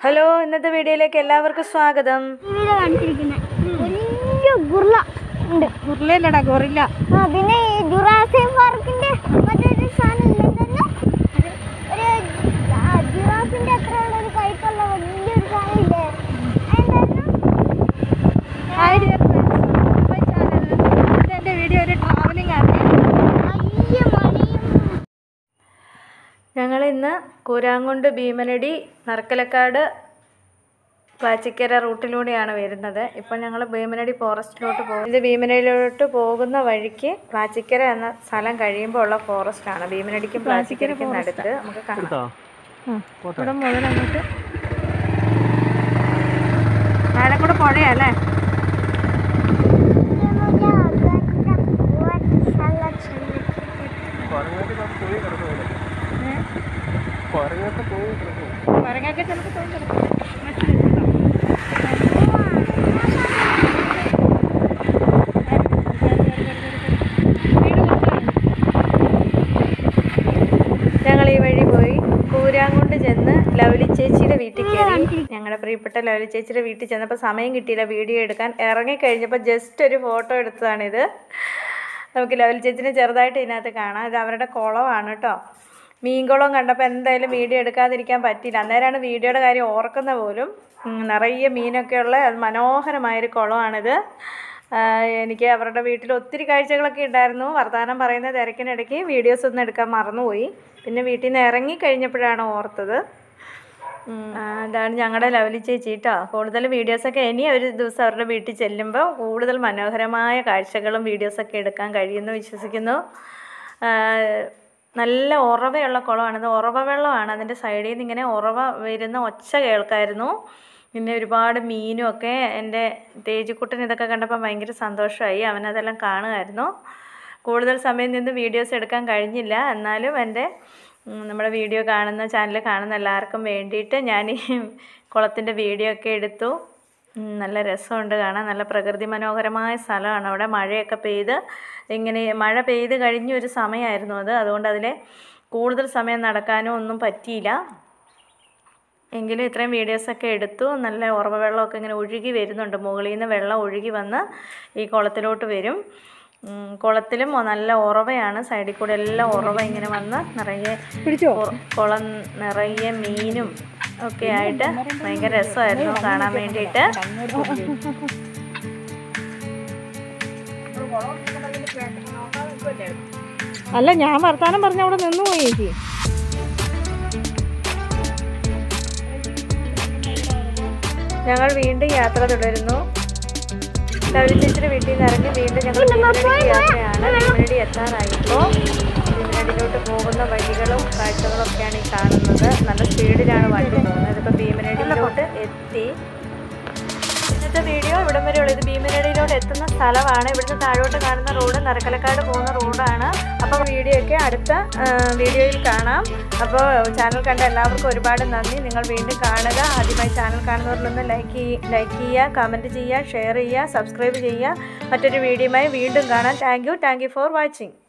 Hello, ഇന്നത്തെ വീഡിയോയിലേക്ക് എല്ലാവർക്കും സ്വാഗതം. ഗുറില്ലടാ ഗോറില്ല. പിന്നെ ജുറാസിക് പാർക്കിന്റെ മറ്റൊരു സാധനം ജിറാഫിന്റെ അത്ര ഒരു കൈപ്പുള്ള വലിയൊരു സാധനമില്ലേ? എന്റെ വീഡിയോ ഒരു ട്രാവലിംഗ് ആണ്. ഞങ്ങൾ ഇന്ന് കൂരാങ്കുണ്ട്, ഭീമനടി, നർക്കലക്കാട്, പ്ലാച്ചിക്കര റൂട്ടിലൂടെയാണ് വരുന്നത്. ഇപ്പം ഞങ്ങൾ ഭീമനടി ഫോറസ്റ്റിലോട്ട് പോകും. ഇത് ഭീമനടിയിലോട്ട് പോകുന്ന വഴിക്ക് പ്ലാച്ചിക്കര എന്ന സ്ഥലം കഴിയുമ്പോൾ ഉള്ള ഫോറസ്റ്റാണ്. ഭീമനടിക്കും പ്ലാച്ചിക്കരയ്ക്കും നടുത്ത് നമുക്ക് കാണാം. ഇവിടെ മുതൽ അങ്ങോട്ട് താഴെ കൂടെ പുഴയല്ലേ? കുരങ്ങൊക്കെ ചിലപ്പോൾ തോന്നിക്കും. ഞങ്ങൾ ഈ വഴി പോയി കൂരാങ്കുണ്ട് ചെന്ന് ലവ്ലി ചേച്ചിയുടെ വീട്ടിൽ കയറി. ഞങ്ങളുടെ പ്രിയപ്പെട്ട ലവ്ലി ചേച്ചിയുടെ വീട്ടിൽ ചെന്നപ്പോൾ സമയം കിട്ടിയില്ല വീഡിയോ എടുക്കാൻ. ഇറങ്ങിക്കഴിഞ്ഞപ്പോൾ ജസ്റ്റ് ഒരു ഫോട്ടോ എടുത്തതാണിത്. നമുക്ക് ലവ്ലി ചേച്ചിനെ ചെറുതായിട്ട് ഇതിനകത്ത് കാണാം. ഇത് അവരുടെ കുളമാണ് കേട്ടോ. മീൻകുളം കണ്ടപ്പോൾ എന്തായാലും വീഡിയോ എടുക്കാതിരിക്കാൻ പറ്റില്ല. അന്നേരമാണ് വീഡിയോയുടെ കാര്യം ഓർക്കുന്ന പോലും. നിറയെ മീനൊക്കെയുള്ള മനോഹരമായൊരു കുളമാണിത്. എനിക്ക് അവരുടെ വീട്ടിൽ ഒത്തിരി കാഴ്ചകളൊക്കെ ഉണ്ടായിരുന്നു. വർത്തമാനം പറയുന്ന തിരക്കിനിടയ്ക്ക് വീഡിയോസ് ഒന്നും എടുക്കാൻ മറന്നുപോയി. പിന്നെ വീട്ടിൽ നിന്ന് ഇറങ്ങി കഴിഞ്ഞപ്പോഴാണ് ഓർത്തത്. അതാണ് ഞങ്ങളുടെ ലവ്ലി ചേച്ചി കേട്ടോ. കൂടുതൽ വീഡിയോസൊക്കെ ഇനി ഒരു ദിവസം അവരുടെ വീട്ടിൽ ചെല്ലുമ്പോൾ കൂടുതൽ മനോഹരമായ കാഴ്ചകളും വീഡിയോസൊക്കെ എടുക്കാൻ കഴിയുമെന്ന് വിശ്വസിക്കുന്നു. നല്ല ഉറവയുള്ള കുളമാണിത്. ഉറവ വെള്ളമാണ്. അതിൻ്റെ സൈഡിൽ നിന്ന് ഇങ്ങനെ ഉറവ വരുന്ന ഒച്ച കേൾക്കായിരുന്നു. പിന്നെ ഒരുപാട് മീനും ഒക്കെ. എൻ്റെ തേജിക്കുട്ടൻ ഇതൊക്കെ കണ്ടപ്പോൾ ഭയങ്കര സന്തോഷമായി. അവനതെല്ലാം കാണുമായിരുന്നു. കൂടുതൽ സമയം നിന്ന് വീഡിയോസ് എടുക്കാൻ കഴിഞ്ഞില്ല. എന്നാലും നമ്മുടെ വീഡിയോ കാണുന്ന ചാനൽ കാണുന്ന എല്ലാവർക്കും വേണ്ടിയിട്ട് ഞാൻ ഈ കുളത്തിൻ്റെ വീഡിയോ ഒക്കെ എടുത്തു. നല്ല രസമുണ്ട് കാണാൻ. നല്ല പ്രകൃതി മനോഹരമായ സ്ഥലമാണ്. അവിടെ മഴയൊക്കെ പെയ്ത് ഇങ്ങനെ മഴ പെയ്ത് കഴിഞ്ഞൊരു സമയമായിരുന്നു അത്. അതുകൊണ്ട് അതിൽ കൂടുതൽ സമയം നടക്കാനോ ഒന്നും പറ്റിയില്ല. എങ്കിലും ഇത്രയും വീഡിയോസൊക്കെ എടുത്തു. നല്ല ഉറവ വെള്ളമൊക്കെ ഇങ്ങനെ ഒഴുകി വരുന്നുണ്ട്. മുകളിൽ നിന്ന് വെള്ളം ഒഴുകി വന്ന് ഈ കുളത്തിലോട്ട് വരും. കുളത്തിലും നല്ല ഉറവയാണ്. സൈഡിൽ കൂടെ എല്ലാം ഉറവ ഇങ്ങനെ വന്ന് നിറയെ കുളം നിറയെ മീനും ഒക്കെ ആയിട്ട് ഭയങ്കര രസമായിരുന്നു കാണാൻ വേണ്ടിയിട്ട്. അല്ല, ഞാൻ വർത്താനം പറഞ്ഞ അവിടെ നിന്നു പോയി ചേച്ചി. ഞങ്ങൾ വീണ്ടും യാത്ര തുടരുന്നു. ലവ്ലി ചേച്ചിയുടെ വീട്ടിൽ നിന്ന് ഇറങ്ങി വീണ്ടും ഞങ്ങൾ ഭീമനടിക്ക് യാത്രയാണ്. ഭീമനടി എത്താറായപ്പോൾ ഭീമനടിയിലോട്ട് പോകുന്ന വഴികളും കാഴ്ചകളും ഒക്കെയാണ് ഈ കാണുന്നത്. നല്ല സ്പീഡിലാണ് വണ്ടി പോകുന്നത്. ഇതിപ്പോൾ ഭീമനടിയിലോട്ട് എത്തി. ഇന്നത്തെ വീഡിയോ ഇവിടം വരെ ഉള്ളത്. ഭീമനടിയിലോട്ട് എത്തുന്ന സ്ഥലമാണ്. ഇവിടുന്ന് താഴോട്ട് കാണുന്ന റോഡ് നരക്കലക്കാട് പോകുന്ന റോഡാണ്. അപ്പോൾ വീഡിയോ ഒക്കെ അടുത്ത വീഡിയോയിൽ കാണാം. അപ്പോൾ ചാനൽ കണ്ട എല്ലാവർക്കും ഒരുപാട് നന്ദി. നിങ്ങൾ വീണ്ടും കാണുക. ആദ്യമായി ചാനൽ കാണുന്നവരിലൊന്ന് ലൈക്ക് ചെയ്യുക, കമൻറ്റ് ചെയ്യുക, ഷെയർ ചെയ്യുക, സബ്സ്ക്രൈബ് ചെയ്യുക. മറ്റൊരു വീഡിയോയുമായി വീണ്ടും കാണാം. Thank you for watching.